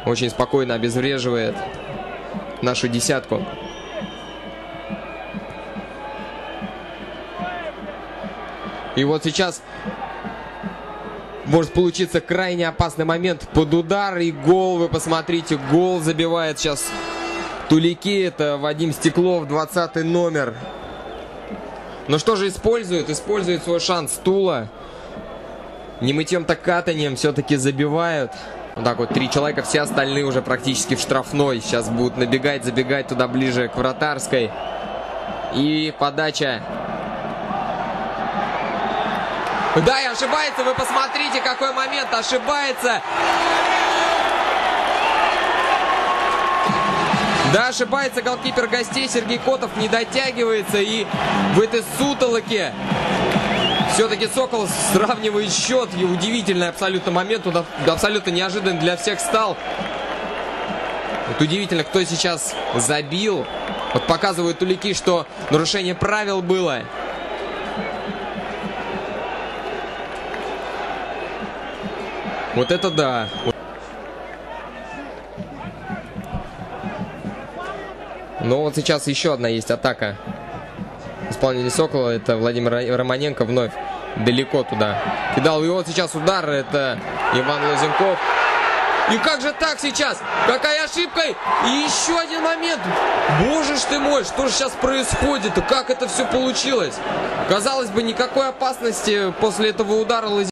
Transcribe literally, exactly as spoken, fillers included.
очень спокойно обезвреживает нашу десятку. И вот сейчас может получиться крайне опасный момент под удар и гол. Вы посмотрите, гол забивает сейчас Тулики. Это Вадим Стеклов, двадцатый номер. Ну что же использует? Использует свой шанс Тула. Не мытьем, так катанием все-таки забивают. Вот так вот, три человека, все остальные уже практически в штрафной. Сейчас будут набегать, забегать туда ближе к вратарской. И подача. Да, и ошибается, вы посмотрите, какой момент, ошибается. Да, ошибается голкипер гостей, Сергей Котов не дотягивается. И в этой сутолоке все-таки Сокол сравнивает счет. И удивительный абсолютно момент, он абсолютно неожиданный для всех стал. Вот удивительно, кто сейчас забил. Вот показывают Тулики, что нарушение правил было. Вот это да. Но вот сейчас еще одна есть атака. Исполнитель Сокола, это Владимир Романенко, вновь далеко туда кидал. И вот сейчас удар, это Иван Лозенков. И как же так сейчас? Какая ошибка? И еще один момент. Боже ж ты мой, что же сейчас происходит? Как это все получилось? Казалось бы, никакой опасности после этого удара Лозенкова.